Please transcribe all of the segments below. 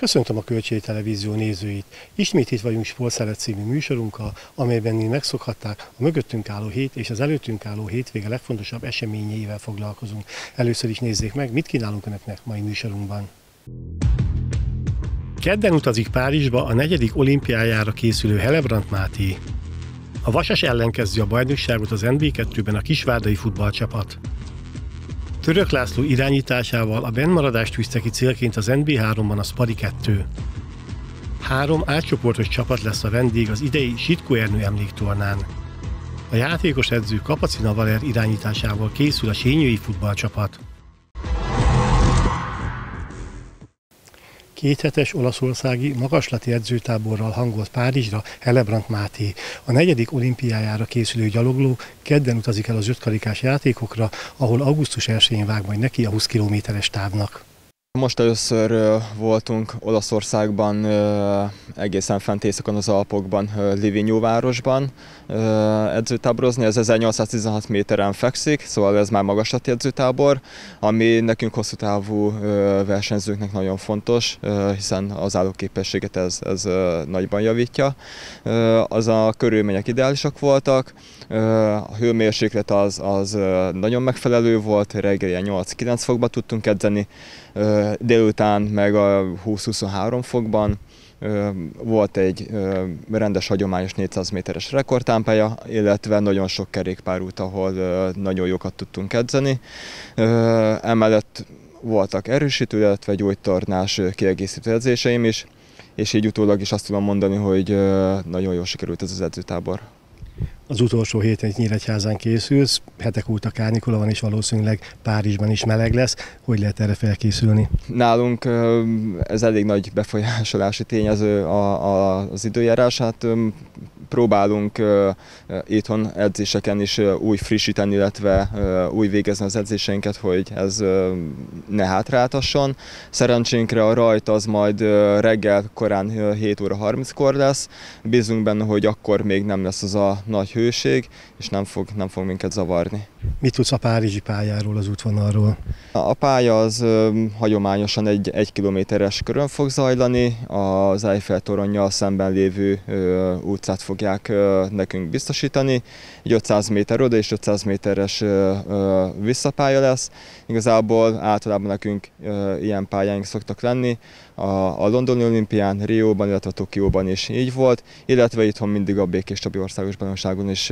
Köszöntöm a Kölcsei Televízió nézőit. Ismét itt vagyunk Sportszeret című műsorunkkal, amelyben megszokhatták, a mögöttünk álló hét és az előttünk álló hétvége legfontosabb eseményeivel foglalkozunk. Először is nézzék meg, mit kínálunk Önöknek mai műsorunkban. Kedden utazik Párizsba a 4. olimpiájára készülő Hellebrandt Máté. A Vasas ellen kezdi a bajnokságot az NB2-ben a kisvárdai futballcsapat. Török László irányításával a bennmaradást tűzte ki célként az NB3-ban a Spari 2. 3 átcsoportos csapat lesz a vendég az idei Sitkó Ernő emléktornán. A játékos edző Kapacina Valer irányításával készül a sényői futballcsapat. Kéthetes olaszországi magaslati edzőtáborral hangolt Párizsra Hellebrandt Máté. A 4. olimpiájára készülő gyalogló kedden utazik el az 5 karikás játékokra, ahol augusztus 1-én vág majd neki a 20 kilométeres távnak. Most először voltunk Olaszországban, egészen fent északon az Alpokban, Livigno városban edzőtáborozni. Ez 1816 méteren fekszik, szóval ez már magaslati edzőtábor, ami nekünk hosszú távú versenyzőknek nagyon fontos, hiszen az állóképességet ez nagyban javítja. Az a körülmények ideálisak voltak, a hőmérséklet az nagyon megfelelő volt, reggel 8-9 fokban tudtunk edzeni, délután meg a 20-23 fokban. Volt egy rendes, hagyományos 400 méteres rekordtámpálya, illetve nagyon sok kerékpárút, ahol nagyon jókat tudtunk edzeni. Emellett voltak erősítő, illetve gyógytornás kiegészítő edzéseim is, és így utólag is azt tudom mondani, hogy nagyon jól sikerült ez az edzőtábor. Az utolsó héten Nyíregyházán készülsz, hetek óta kánikula van, és valószínűleg Párizsban is meleg lesz. Hogy lehet erre felkészülni? Nálunk ez elég nagy befolyásolási tényező az időjárás. Hát próbálunk itthon edzéseken is új frissíteni, illetve új végezni az edzéseinket, hogy ez ne hátráltasson. Szerencsénkre a rajt az majd reggel korán 7 óra 30-kor lesz. Bízunk benne, hogy akkor még nem lesz az a nagy hőség, és nem fog minket zavarni. Mit tudsz a párizsi pályáról, az útvonalról? A pálya az hagyományosan egy kilométeres körön fog zajlani, az Eiffel-toronnyal szemben lévő utcát fogják nekünk biztosítani. Egy 500 méter oda és 500 méteres visszapálya lesz. Igazából általában nekünk ilyen pályáink szoktak lenni. A londoni olimpián, Rióban, illetve Tokióban is így volt, illetve itthon mindig a Békés-Csabi országos bajnokságon is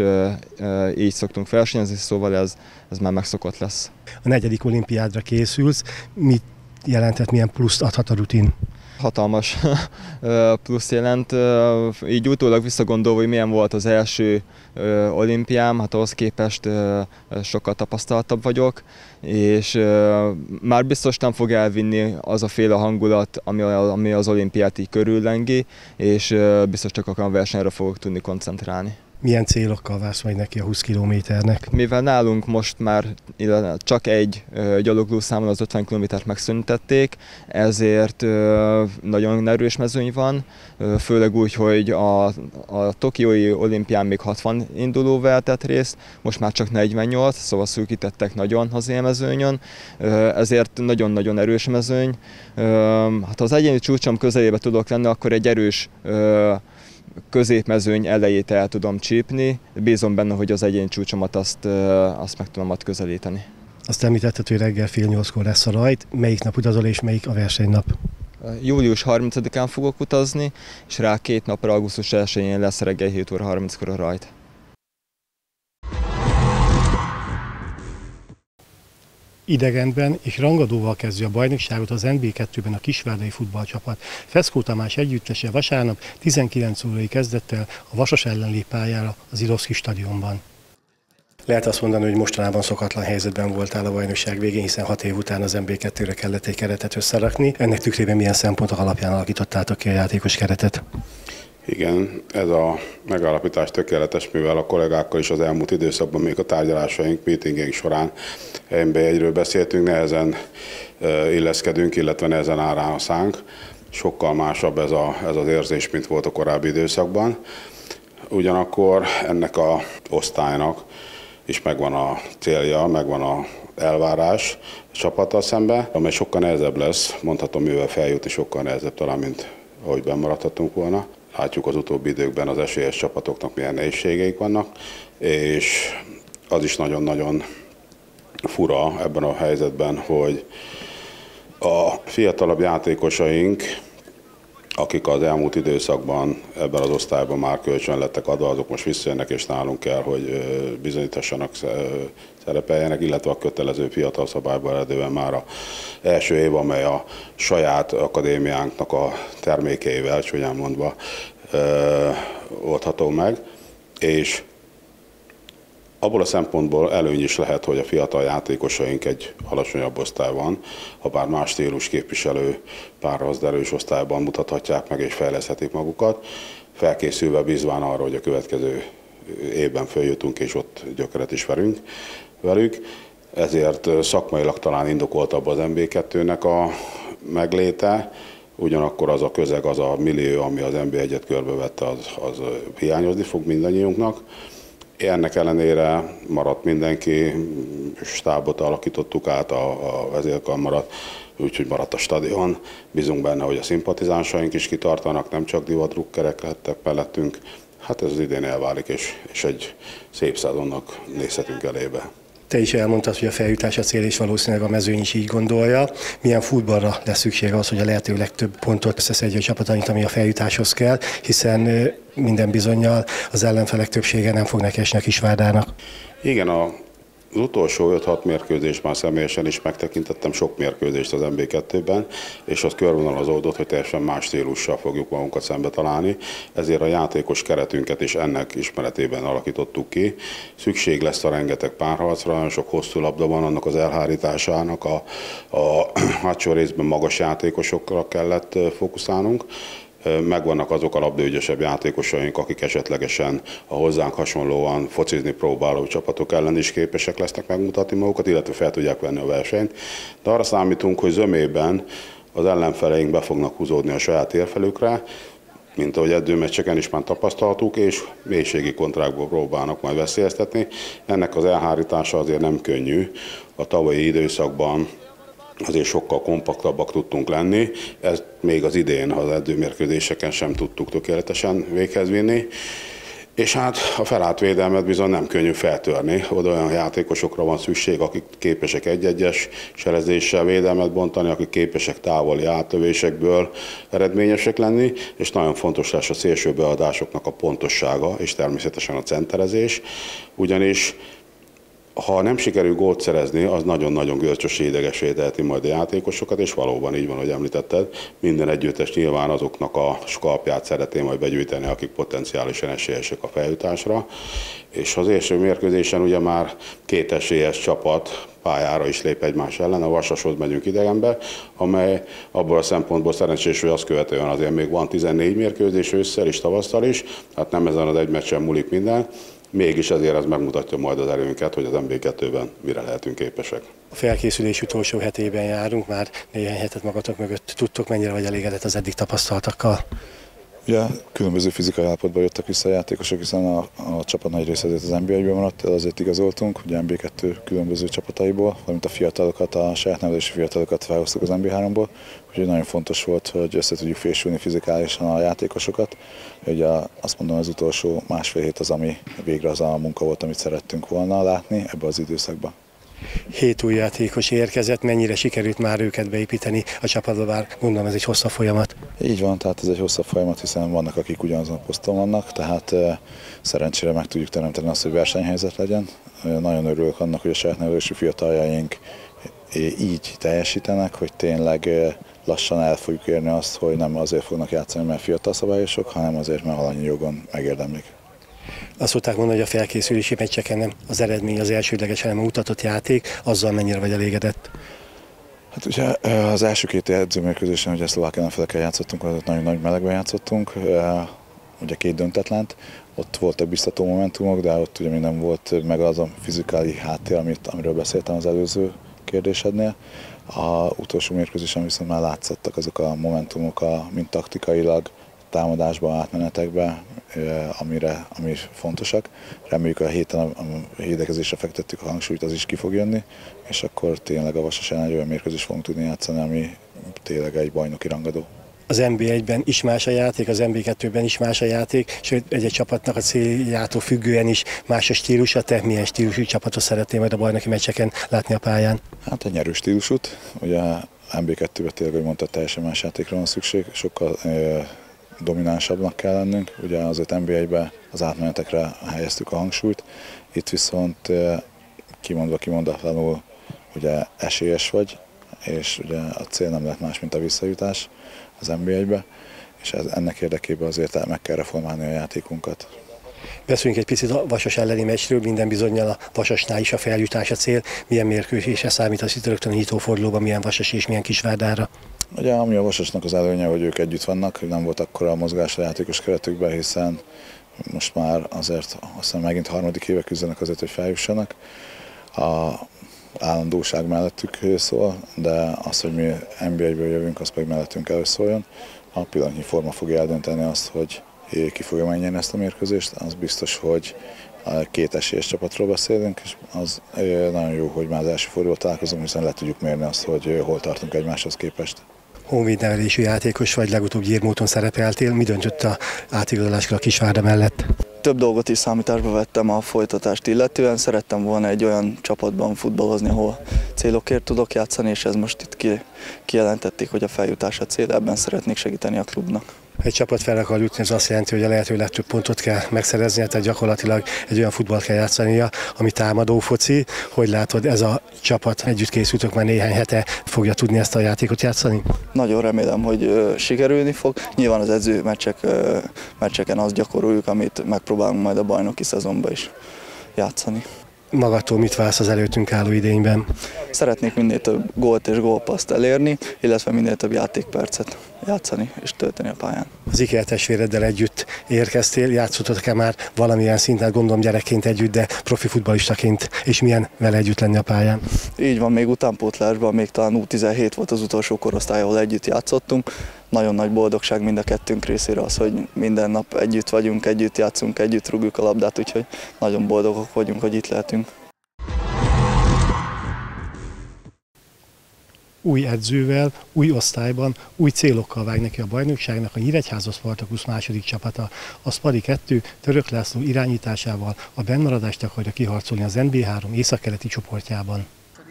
így szoktunk versenyezni, szóval ez már megszokott lesz. A 4. olimpiádra készülsz, mit jelentett, milyen pluszt adhat a rutin? Hatalmas plusz jelent, így utólag visszagondolva, hogy milyen volt az első olimpiám, hát ahhoz képest sokkal tapasztaltabb vagyok, és már biztos nem fog elvinni az a féle hangulat, ami az olimpiát így körüllengi, és biztos csak a versenyre fogok tudni koncentrálni. Milyen célokkal vársz majd neki a 20 kilométernek? Mivel nálunk most már csak egy gyaloglószámon az 50 kilométert megszüntették, ezért nagyon erős mezőny van, főleg úgy, hogy a tokiói olimpián még 60 induló vehetett részt, most már csak 48, szóval szűkítettek nagyon az ilyen mezőnyön, ezért nagyon-nagyon erős mezőny. Hát ha az egyéni csúcsom közelébe tudok lenni, akkor egy erős középmezőny elejét el tudom csípni. Bízom benne, hogy az egyéni csúcsomat azt meg tudom közelíteni. Azt említetted, hogy reggel fél 8-kor lesz a rajt. Melyik nap utazol és melyik a versenynap? Július 30-án fogok utazni, és rá 2 napra, augusztus 1-én lesz reggel 7 óra 30-kor a rajt. Idegenben és rangadóval kezdi a bajnokságot az NB2-ben a kisvárdai futballcsapat. Feszkó Tamás együttese vasárnap 19 órai kezdettel a Vasas ellen lép pályára az Ilovszki stadionban. Lehet azt mondani, hogy mostanában szokatlan helyzetben voltál a bajnokság végén, hiszen 6 év után az NB2-re kellett egy keretet összerakni. Ennek tükrében milyen szempontok alapján alakítottátok ki a játékos keretet? Igen, ez a megállapítás tökéletes, mivel a kollégákkal is az elmúlt időszakban még a tárgyalásaink, meetingeink során NB1-ről beszéltünk, nehezen illeszkedünk, illetve nehezen áll rá a szánk. Sokkal másabb ez az érzés, mint volt a korábbi időszakban. Ugyanakkor ennek az osztálynak is megvan a célja, megvan a elvárás a csapattal szembe, amely sokkal nehezebb lesz, mondhatom, mivel feljut, és sokkal nehezebb talán, mint ahogy bennmaradhatunk volna. Látjuk az utóbbi időkben az esélyes csapatoknak milyen nehézségeik vannak, és az is nagyon-nagyon fura ebben a helyzetben, hogy a fiatalabb játékosaink, akik az elmúlt időszakban ebben az osztályban már kölcsön lettek adva, azok most visszajönnek, és nálunk kell, hogy bizonyítassanak, szerepeljenek, illetve a kötelező fiatal szabályból eredően már az első év, amely a saját akadémiánknak a termékeivel, csúnyán mondva, oldható meg, és abból a szempontból előny is lehet, hogy a fiatal játékosaink egy alacsonyabb osztályban, ha bár más stílus képviselő párharcderős osztályban mutathatják meg és fejleszthetik magukat, felkészülve bízván arra, hogy a következő évben följutunk és ott gyökeret is verünk velük. Ezért szakmailag talán indokoltabb az MB2-nek a megléte, ugyanakkor az a közeg, az a millió, ami az MB1-et körbevette, az hiányozni fog mindannyiunknak. Ennek ellenére maradt mindenki, stábot alakítottuk át, a vezérkar maradt, úgyhogy maradt a stadion. Bízunk benne, hogy a szimpatizánsaink is kitartanak, nem csak divatrukkerek lettek mellettünk. Hát ez az idén elválik, és egy szép szezonnak nézhetünk elébe. Te is elmondtad, hogy a feljutás a cél, és valószínűleg a mezőny is így gondolja. Milyen futballra lesz szükség az, hogy a lehető legtöbb pontot összeszedje a csapataink, ami a feljutáshoz kell, hiszen minden bizonnyal az ellenfelek többsége nem fog neki esni a Kisvárdának. Igen, az utolsó 5-6 mérkőzésben személyesen is megtekintettem sok mérkőzést az MB2-ben, és az körvonalazódott, hogy teljesen más stílussal fogjuk magunkat szembe találni, ezért a játékos keretünket is ennek ismeretében alakítottuk ki. Szükség lesz a rengeteg párharcra, nagyon sok hosszú labda van, annak az elhárításának a hátsó részben magas játékosokra kellett fókuszálnunk. Megvannak azok a labdaügyesebb játékosaink, akik esetlegesen a hozzánk hasonlóan focizni próbáló csapatok ellen is képesek lesznek megmutatni magukat, illetve fel tudják venni a versenyt. De arra számítunk, hogy zömében az ellenfeleink be fognak húzódni a saját térfelükre, mint ahogy edzőmeccseken is már tapasztaltuk, és mélységi kontrákból próbálnak majd veszélyeztetni. Ennek az elhárítása azért nem könnyű. A tavalyi időszakban azért sokkal kompaktabbak tudtunk lenni, ezt még az idén az edzőmérkőzéseken sem tudtuk tökéletesen véghez vinni. És hát a felállt védelmet bizony nem könnyű feltörni, oda olyan játékosokra van szükség, akik képesek egy-egyes selezéssel védelmet bontani, akik képesek távoli áttövésekből eredményesek lenni, és nagyon fontos lesz a szélső beadásoknak a pontossága, és természetesen a centerezés, ugyanis ha nem sikerül gólt szerezni, az nagyon-nagyon görcsösé, idegesé teheti majd a játékosokat, és valóban így van, hogy említetted, minden együttes nyilván azoknak a skalpját szeretné majd begyűjteni, akik potenciálisan esélyesek a feljutásra. És az első mérkőzésen ugye már két esélyes csapat pályára is lép egymás ellen, a Vasashoz megyünk idegenbe, amely abból a szempontból szerencsés, hogy azt követően azért még van 14 mérkőzés ősszel és tavasszal is, hát nem ezen az egy meccsen múlik minden. Mégis azért ez megmutatja majd az erőnket, hogy az MB2-ben mire lehetünk képesek. A felkészülés utolsó hetében járunk, már néhány hetet magatok mögött. Tudtok, mennyire vagy elégedett az eddig tapasztaltakkal? Ugye különböző fizikai állapotban jöttek vissza a játékosok, hiszen a csapat nagy része az MB1-ben maradt, azért igazoltunk, ugye MB2 különböző csapataiból, valamint a fiatalokat, a saját nevelési fiatalokat felhoztuk az MB3-ból, úgyhogy nagyon fontos volt, hogy össze tudjuk fésülni fizikálisan a játékosokat. Ugye azt mondom, az utolsó másfél hét az, ami végre az a munka volt, amit szerettünk volna látni ebbe az időszakban. 7 új játékos érkezett, mennyire sikerült már őket beépíteni a csapatba, bár gondolom ez egy hosszabb folyamat. Így van, tehát ez egy hosszabb folyamat, hiszen vannak, akik ugyanazon a poszton vannak, tehát szerencsére meg tudjuk teremteni azt, hogy versenyhelyzet legyen. Nagyon örülök annak, hogy a saját nevelési fiataljaink így teljesítenek, hogy tényleg lassan el fogjuk érni azt, hogy nem azért fognak játszani, mert fiatal szabályosok, hanem azért, mert alanyi jogon megérdemlik. Azt szokták mondani, hogy a felkészülési meccseken nem az eredmény az elsődleges, hanem a mutatott játék, azzal mennyire vagy elégedett? Hát ugye az első két edzőmérkőzésen, ugye Szlovák ellenfelekkel játszottunk, az nagyon nagy melegben játszottunk, ugye 2 döntetlen, ott voltak biztató momentumok, de ott ugye még nem volt meg az a fizikai háttér, amiről beszéltem az előző kérdésednél. A utolsó mérkőzésen viszont már látszottak azok a momentumok, mint taktikailag, támadásban, átmenetekben, ami fontosak. Reméljük a héten a védekezésre fektettük a hangsúlyt, az is ki fog jönni, és akkor tényleg a Vasas ellen egy olyan mérkőzést fogunk tudni játszani, ami tényleg egy bajnoki rangadó. Az NB1-ben is más a játék, az NB2-ben is más a játék, sőt egy csapatnak a céljától függően is más a stílusa. Te milyen stílusú csapatot szeretnél majd a bajnoki meccseken látni a pályán? Hát egy nyerő stílusút, ugye NB2-ben tényleg, hogy mondtad, teljesen más játékra van szükség, sokkal dominánsabbnak kell lennünk, ugye azért NB1-ben az átmenetekre helyeztük a hangsúlyt, itt viszont kimondatlanul ugye esélyes vagy, és ugye a cél nem lehet más, mint a visszajutás az NB1-be, és ennek érdekében azért meg kell reformálni a játékunkat. Beszéljünk egy picit a Vasas elleni meccsről, minden bizonnyal a Vasasnál is a feljutás a cél. Milyen mérkőzésre számítasz itt rögtön a nyitófordulóban, milyen Vasas és milyen Kisvárdára? Ugye ami a Vasasnak az előnye, hogy ők együtt vannak, hogy nem volt akkora a mozgás a játékos keretükben, hiszen most már azért aztán megint harmadik éve küzdenek azért, hogy feljussanak. A állandóság mellettük szól, de az, hogy mi NB1-ből jövünk, az pedig mellettünk előszóljon. A pillanatnyi forma fogja eldönteni azt, hogy ki fogja megnyerni ezt a mérkőzést. Az biztos, hogy két esélyes csapatról beszélünk, és az nagyon jó, hogy már az első fordulóban találkozunk, hiszen le tudjuk mérni azt, hogy hol tartunk egymáshoz képest. Honvéd nevelésű játékos vagy, legutóbb Gyirmóton szerepeltél. Mi döntött a átigazolásra a Kisvárda mellett? Több dolgot is számításba vettem a folytatást illetően. Szerettem volna egy olyan csapatban futballozni, ahol célokért tudok játszani, és ez most itt kijelentették, hogy a feljutás a cél, ebben szeretnék segíteni a klubnak. Egy csapat fel akar jutni, ez azt jelenti, hogy a lehető legtöbb pontot kell megszereznie, tehát gyakorlatilag egy olyan futballt kell játszania, ami támadó foci. Hogy látod, ez a csapat, együtt készültök már néhány hete, fogja tudni ezt a játékot játszani? Nagyon remélem, hogy sikerülni fog. Nyilván az edző meccseken azt gyakoroljuk, amit megpróbálunk majd a bajnoki szezonban is játszani. Magadtól mit vársz az előttünk álló idényben? Szeretnék minél több gólt és gólpasszt elérni, illetve minél több játékpercet játszani és tölteni a pályán. Az ikertestvéreddel együtt érkeztél, játszottatok-e már valamilyen szinten, gondolom gyerekként együtt, de profi futballistaként, és milyen vele együtt lenni a pályán? Így van, még utánpótlásban, még talán U17 volt az utolsó korosztály, ahol együtt játszottunk. Nagyon nagy boldogság mind a kettőnk részére az, hogy minden nap együtt vagyunk, együtt játszunk, együtt rúgjuk a labdát, úgyhogy nagyon boldogok vagyunk, hogy itt lehetünk. Új edzővel, új osztályban, új célokkal vág neki a bajnokságnak a Nyíregyháza Spartakusz második csapata. A Spari 2 Török László irányításával a bennmaradást akarja kiharcolni az NB3 északkeleti csoportjában.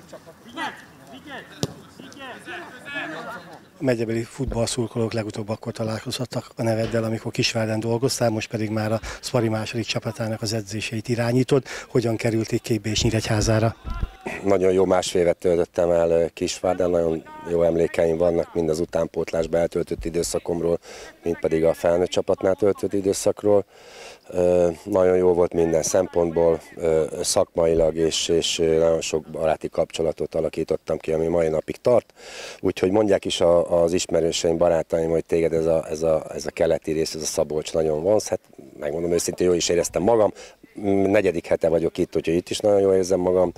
A megyebeli futballszurkolók legutóbb akkor találkozhattak a neveddel, amikor Kisvárdán dolgoztál, most pedig már a Spari második csapatának az edzéseit irányítod. Hogyan kerülték képbe és Nyíregyházára? Nagyon jó másfél évet töltöttem el Kisvárdán, nagyon jó emlékeim vannak mind az utánpótlásban eltöltött időszakomról, mind pedig a felnőtt csapatnál töltött időszakról. Nagyon jó volt minden szempontból, szakmailag, és nagyon sok baráti kapcsolatot alakítottam ki, ami mai napig tart. Úgyhogy mondják is az ismerőseim, barátaim, hogy téged ez a keleti rész, ez a Szabolcs nagyon vonz. Hát megmondom őszintén, jól is éreztem magam. 4. hete vagyok itt, úgyhogy itt is nagyon jól érzem magam.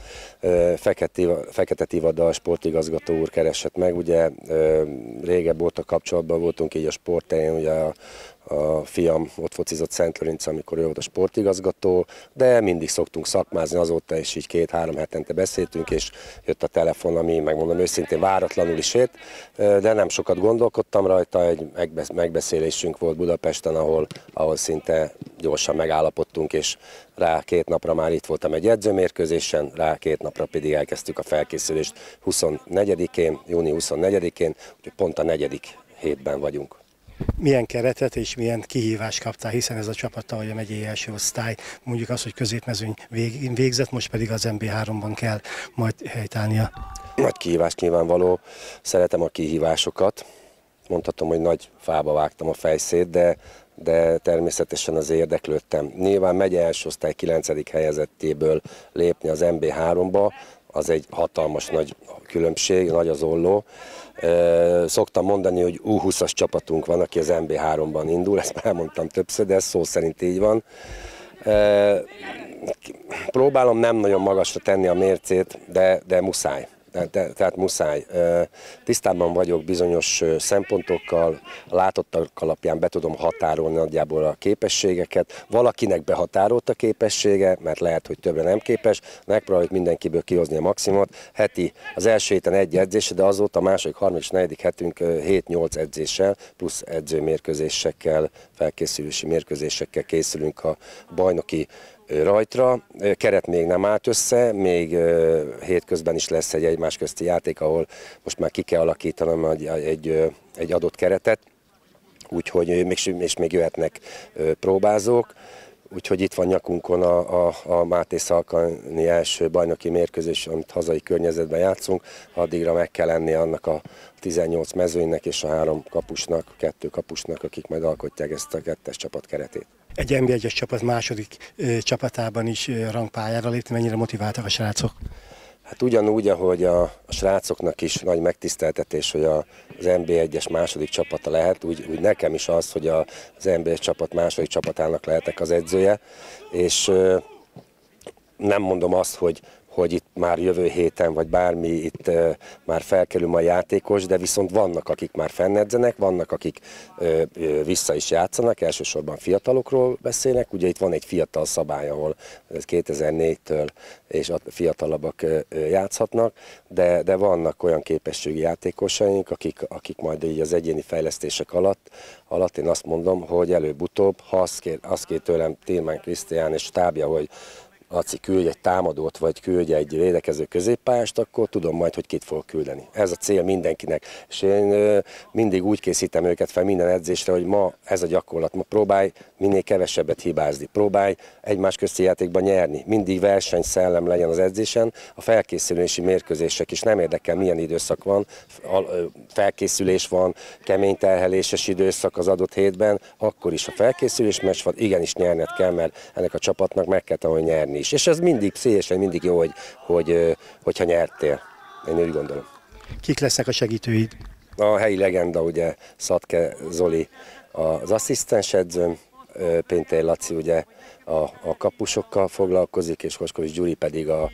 Fekete Tivada, a sportigazgató úr keresett meg, ugye régebb óta kapcsolatban voltunk így a sportterén, ugye a fiam ott focizott Szentlőrinc, amikor ő volt a sportigazgató, de mindig szoktunk szakmázni, azóta is így 2-3 hetente beszéltünk, és jött a telefon, ami megmondom őszintén váratlanul is ért, de nem sokat gondolkodtam rajta, egy megbeszélésünk volt Budapesten, ahol szinte gyorsan megállapodtunk, és rá 2 napra már itt voltam egy edzőmérkőzésen, rá 2 napra pedig elkezdtük a felkészülést 24-én, június 24-én, úgyhogy pont a 4. hétben vagyunk. Milyen keretet és milyen kihívást kaptál, hiszen ez a csapat tavaly a megyei első osztály, mondjuk az, hogy középmezőny végzett, most pedig az NB3-ban kell majd helytállnia. Nagy kihívás nyilvánvaló, szeretem a kihívásokat, mondhatom, hogy nagy fába vágtam a fejszét, de természetesen az érdeklődtem. Nyilván megye első osztály 9. helyezettéből lépni az NB3-ba, az egy hatalmas nagy különbség, nagy az olló. Szoktam mondani, hogy U20-as csapatunk van, aki az NB3-ban indul, ezt már elmondtam többször, de ez szó szerint így van. Próbálom nem nagyon magasra tenni a mércét, de muszáj. tehát muszáj. Tisztában vagyok bizonyos szempontokkal, a látottak alapján be tudom határolni nagyjából a képességeket. Valakinek behatárolt a képessége, mert lehet, hogy többre nem képes, megpróbáljuk mindenkiből kihozni a maximumot. Heti az első héten egy edzés, de azóta a második, harmadik és negyedik hetünk 7-8 edzéssel, plusz edzőmérkőzésekkel, felkészülési mérkőzésekkel készülünk a bajnoki rajtra. Keret még nem állt össze, még hétközben is lesz egy egymás közti játék, ahol most már ki kell alakítanom egy adott keretet, úgyhogy és még jöhetnek próbázók. Úgyhogy itt van nyakunkon a Máté Szalkani első bajnoki mérkőzés, amit hazai környezetben játszunk. Addigra meg kell lenni annak a 18 mezőnynek és a 3 kapusnak, 2 kapusnak, akik majd alkotják ezt a 2-es csapat keretét. Egy NB1-es csapat második csapatában is rangpályára lépni, mennyire motiváltak a srácok? Hát ugyanúgy, ahogy a srácoknak is nagy megtiszteltetés, hogy az NB1-es második csapata lehet, úgy nekem is az, hogy az NB1 csapat második csapatának lehetek az edzője, és nem mondom azt, hogy itt már jövő héten, vagy bármi, itt már felkerül a játékos, de viszont vannak, akik már fennedzenek, vannak, akik vissza is játszanak, elsősorban fiatalokról beszélnek. Ugye itt van egy fiatal szabály, ahol 2004-től és a fiatalabbak játszhatnak, de vannak olyan képességi játékosaink, akik majd így az egyéni fejlesztések alatt én azt mondom, hogy előbb-utóbb, ha azt kér tőlem Tilman Krisztián és stábja, hogy Laci, küldj egy támadót, vagy küldj egy védekező középpályást, akkor tudom majd, hogy kit fogok küldeni. Ez a cél mindenkinek. És én mindig úgy készítem őket fel minden edzésre, hogy ma ez a gyakorlat. Ma próbálj minél kevesebbet hibázni. Próbálj egymás közti játékban nyerni. Mindig versenyszellem legyen az edzésen. A felkészülési mérkőzések is nem érdekel, milyen időszak van. Felkészülés van, kemény terheléses időszak az adott hétben. Akkor is a felkészülés meccs van, igenis nyerned kell, mert ennek a csapatnak meg kell tanulni nyerni. És ez mindig szélesen, mindig jó, hogyha nyertél. Én úgy gondolom. Kik lesznek a segítőid? A helyi legenda, ugye Szatke Zoli az asszisztens edzőm, Péntér Laci ugye a kapusokkal foglalkozik, és Koskovics Gyuri pedig a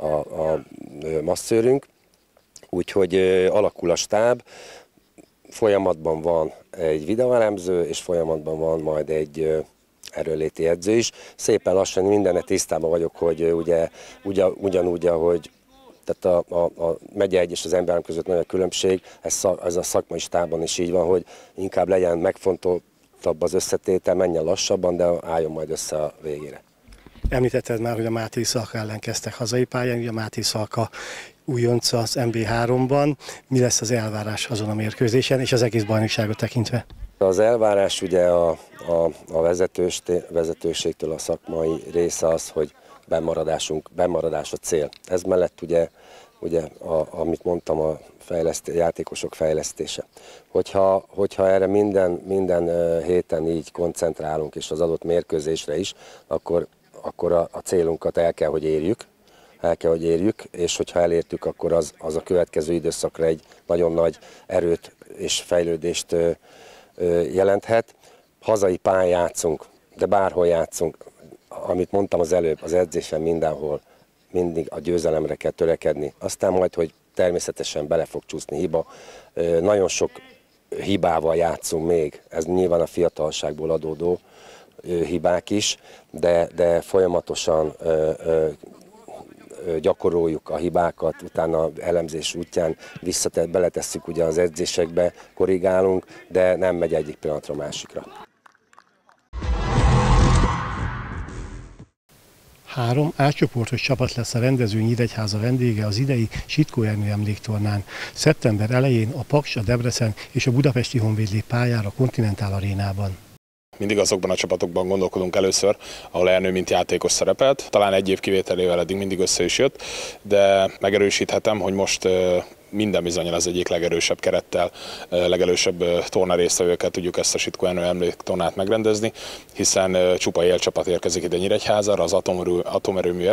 masszőrünk. Úgyhogy alakul a stáb, folyamatban van egy videóelemző, és folyamatban van majd egy erőléti edző is. Szépen lassan mindenre tisztában vagyok, hogy ugye ugyanúgy, ahogy tehát a megye 1 és az NB3 között nagy a különbség, ez a szakmai stábban is így van, hogy inkább legyen megfontoltabb az összetétel, menjen lassabban, de álljon majd össze a végére. Említetted már, hogy a Máté Szalka ellen kezdtek hazai pályán, ugye a Máté Szalka újonc az NB3-ban. Mi lesz az elvárás azon a mérkőzésen, és az egész bajnokságot tekintve? Az elvárás ugye a vezetőségtől a szakmai része az, hogy bemaradás a cél. Ez mellett ugye amit mondtam, a játékosok fejlesztése. Hogyha erre minden héten így koncentrálunk, és az adott mérkőzésre is, akkor a célunkat el kell, hogy érjük, és hogyha elértük, akkor az a következő időszakra egy nagyon nagy erőt és fejlődést jelenthet. Hazai pályán játszunk, de bárhol játszunk, amit mondtam az előbb, az edzésen mindenhol, mindig a győzelemre kell törekedni. Aztán majd, hogy természetesen bele fog csúszni hiba. Nagyon sok hibával játszunk még, ez nyilván a fiatalságból adódó hibák is, de folyamatosan gyakoroljuk a hibákat, utána elemzés útján beletesszük ugye az edzésekbe, korrigálunk, de nem megy egyik pillanatra a másikra. 3 átcsoportos csapat lesz a rendező Nyíregyháza vendége az idei Sitkó Ernő emléktornán. Szeptember elején a Paks, a Debrecen és a Budapesti Honvéd lép pályára a Continental Arénában. Mindig azokban a csapatokban gondolkodunk először, ahol Ernő mint játékos szerepelt. Talán egy év kivételével eddig mindig össze is jött, de megerősíthetem, hogy most minden bizonnyal az egyik legerősebb kerettel, legerősebb torna résztvevőkkel tudjuk ezt a Sitkó Ernő emléktornát megrendezni, hiszen csupa élcsapat érkezik ide Nyíregyházára, az atomerőmű ESE,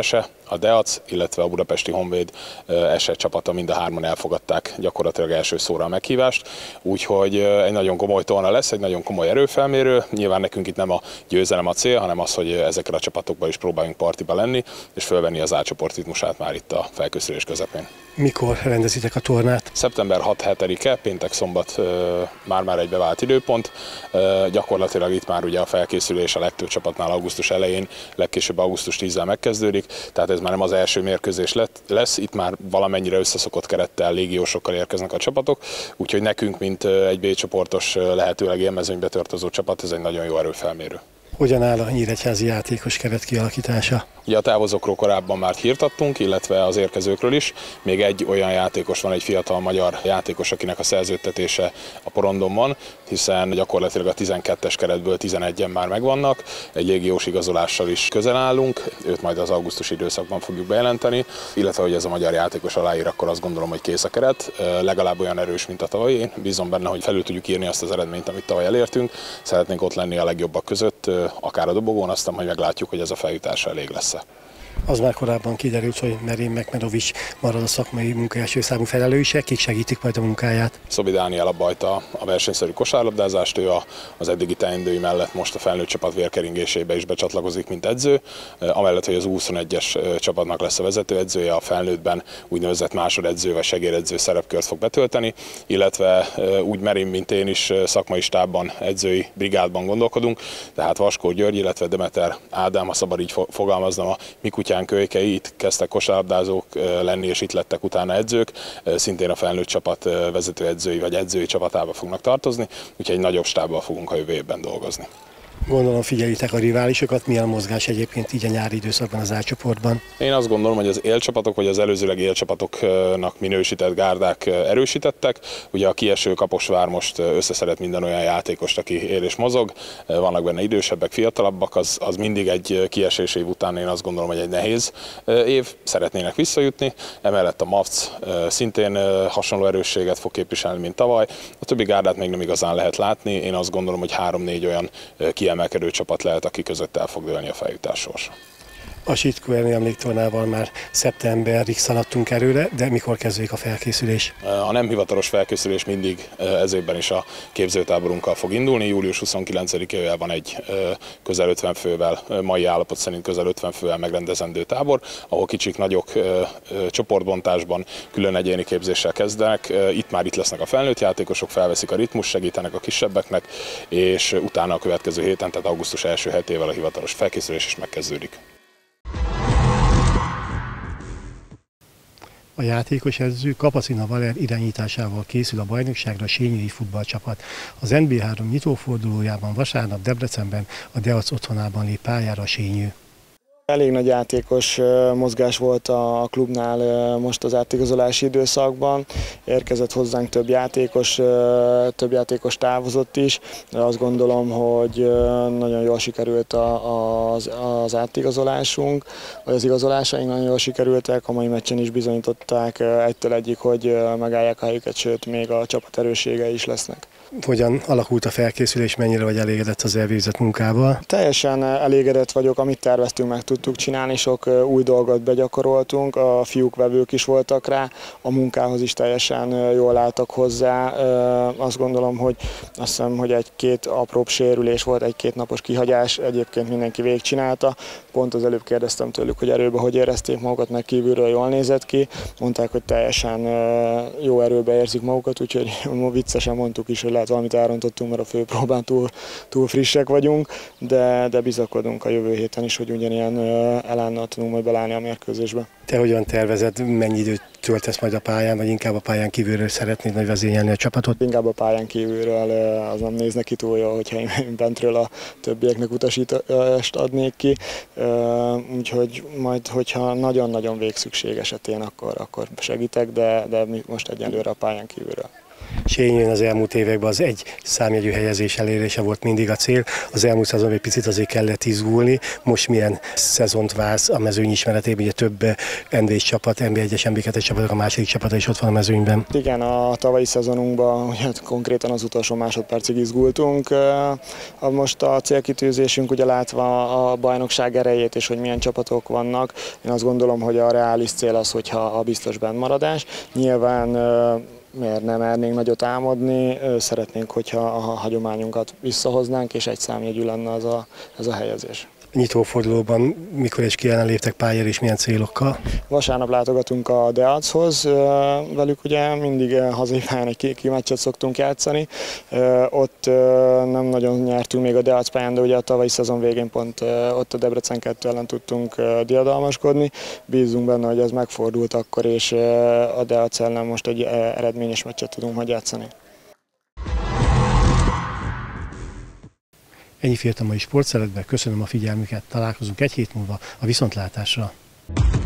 a Deac, illetve a budapesti Honvéd eset csapata mind a hárman elfogadták gyakorlatilag első szóra a meghívást, úgyhogy egy nagyon komoly torna lesz, egy nagyon komoly erőfelmérő. Nyilván nekünk itt nem a győzelem a cél, hanem az, hogy ezekre a csapatokban is próbáljunk partiba lenni, és fölvenni az A-csoport ritmusát már itt a felkészülés közepén. Mikor rendezitek a tornát? Szeptember 6-7-e, péntek-szombat már egy bevált időpont. Gyakorlatilag itt már ugye a felkészülés a legtöbb csapatnál augusztus elején, legkésőbb augusztus 10-el megkezdődik, tehát ez már nem az első mérkőzés lesz, itt már valamennyire összeszokott kerettel, légiósokkal érkeznek a csapatok, úgyhogy nekünk, mint egy B-csoportos, lehetőleg élmezőnybe tartozó csapat, ez egy nagyon jó erőfelmérő. Hogyan áll a nyíregyházi játékos keret kialakítása? Ugye a távozókról korábban már hírt adtunk, illetve az érkezőkről is. Még egy olyan játékos van, egy fiatal magyar játékos, akinek a szerződtetése a porondon van, hiszen gyakorlatilag a 12-es keretből 11-en már megvannak. Egy légiós igazolással is közel állunk, őt majd az augusztusi időszakban fogjuk bejelenteni, illetve hogy ez a magyar játékos aláír, akkor azt gondolom, hogy kész a keret. Legalább olyan erős, mint a tavaly. Én bízom benne, hogy felül tudjuk írni azt az eredményt, amit tavaly elértünk. Szeretnénk ott lenni a legjobbak között, akár a dobogón, aztán majd meglátjuk, hogy ez a feljutás elég lesz. Az már korábban kiderült, hogy Merin Mekmedovics marad a szakmai munka első számú felelőse, kik segítik majd a munkáját? Szobi Dániel a Bajta a versenyszerű kosárlabdázást, ő az eddigi teendői mellett most a felnőtt csapat vérkeringésébe is becsatlakozik, mint edző. Amellett, hogy az U21-es csapatnak lesz a vezetőedzője, a felnőttben úgynevezett másodedző vagy segédedző szerepkört fog betölteni, illetve úgy Merin, mint én is szakmai stábban, edzői brigádban gondolkodunk, tehát Vaskó György, illetve Demeter Ádám, ha szabad így fogalmaznom, a mi kutyánk kölykei, itt kezdtek kosárlabdázók lenni, és itt lettek utána edzők, szintén a felnőtt csapat vezetőedzői vagy edzői csapatába fognak tartozni, úgyhogy egy nagyobb stábbal fogunk a jövő évben dolgozni. Gondolom figyelitek a riválisokat, milyen a mozgás egyébként így a nyári időszakban az A-csoportban? Én azt gondolom, hogy az élcsapatok, vagy az előzőleg élcsapatoknak minősített gárdák erősítettek. Ugye a kieső Kaposvár most összeszedett minden olyan játékost, aki él és mozog. Vannak benne idősebbek, fiatalabbak, az mindig egy kiesés év után én azt gondolom, hogy egy nehéz év. Szeretnének visszajutni. Emellett a MAFC szintén hasonló erősséget fog képviselni, mint tavaly. A többi gárdát még nem igazán lehet látni. Én azt gondolom, hogy 3-4 olyan kiemelkedő csapat lehet, aki között el fog dőlni a feljutás sorsa. A Sitkó-Erni emléktornával már szeptemberig szaladtunk előre, de mikor kezdődik a felkészülés? A nem hivatalos felkészülés mindig ez évben is a képzőtáborunkkal fog indulni. Július 29-ével van egy közel 50 fővel, mai állapot szerint közel 50 fővel megrendezendő tábor, ahol kicsik, nagyok csoportbontásban külön egyéni képzéssel kezdenek. Itt lesznek a felnőtt játékosok, felveszik a ritmus, segítenek a kisebbeknek, és utána a következő héten, tehát augusztus első hetével a hivatalos felkészülés is megkezdődik. A játékos edző Kapacina Valer irányításával készül a bajnokságra a sényői futballcsapat. Az NB3 nyitófordulójában vasárnap Debrecenben a Deac otthonában lép pályára a Sényő. Elég nagy játékos mozgás volt a klubnál most az átigazolási időszakban. Érkezett hozzánk több játékos távozott is. Azt gondolom, hogy nagyon jól sikerült az átigazolásunk, vagy az igazolásaink nagyon jól sikerültek. A mai meccsen is bizonyították egytől egyig, hogy megállják a helyüket, sőt még a csapat erősségei is lesznek. Hogyan alakult a felkészülés, mennyire vagy elégedett az elvégzett munkával? Teljesen elégedett vagyok, amit terveztünk, meg tudtuk csinálni, sok új dolgot begyakoroltunk, a fiúk vevők is voltak rá, a munkához is teljesen jól álltak hozzá. Azt gondolom, hogy egy-két apróbb sérülés volt, egy-két napos kihagyás, egyébként mindenki végigcsinálta. Pont az előbb kérdeztem tőlük, hogy erőben hogy érezték magukat, meg kívülről jól nézett ki. Mondták, hogy teljesen jó erőbe érzik magukat, úgyhogy viccesen mondtuk is, hogy lehet valamit elrontottunk, mert a főpróbán túl frissek vagyunk, de bizakodunk a jövő héten is, hogy ugyanilyen elánnal tudunk majd belállni a mérkőzésbe. Te hogyan tervezed, mennyi időt töltesz majd a pályán, vagy inkább a pályán kívülről szeretnéd majd vezényelni a csapatot? Inkább a pályán kívülről, az nem néz neki túl jó, hogyha én bentről a többieknek utasítást adnék ki. Úgyhogy majd, hogyha nagyon-nagyon végszükség esetén, akkor segítek, de most egyelőre a pályán kívülről. Sényőn az elmúlt években az egy számjegyű helyezés elérése volt mindig a cél. Az elmúlt szezonban egy picit azért kellett izgulni. Most milyen szezont vársz a mezőny ismeretében? Ugye több NB1 csapat, NB1-es, NB2-es csapatok, a második csapata is ott van a mezőnyben. Igen, a tavalyi szezonunkban konkrétan az utolsó másodpercig izgultunk. Most a célkitűzésünk, ugye látva a bajnokság erejét és hogy milyen csapatok vannak, én azt gondolom, hogy a reális cél az, hogyha a biztos bennmaradás. Nyilván miért nem mernénk nagyot álmodni, szeretnénk, hogyha a hagyományunkat visszahoznánk, és egy számjegyű lenne ez a helyezés. Nyitófordulóban mikor és ki ellen léptek pályára és milyen célokkal? Vasárnap látogatunk a Deachoz, velük ugye mindig hazai pályán egy meccset szoktunk játszani. Ott nem nagyon nyertünk még a Deac pályán, de ugye a tavalyi szezon végén pont ott a Debrecen 2 ellen tudtunk diadalmaskodni. Bízunk benne, hogy ez megfordult akkor, és a Deac ellen most egy eredményes meccset tudunk majd játszani. Ennyi fért a mai sportszeretben, köszönöm a figyelmüket, találkozunk egy hét múlva a viszontlátásra.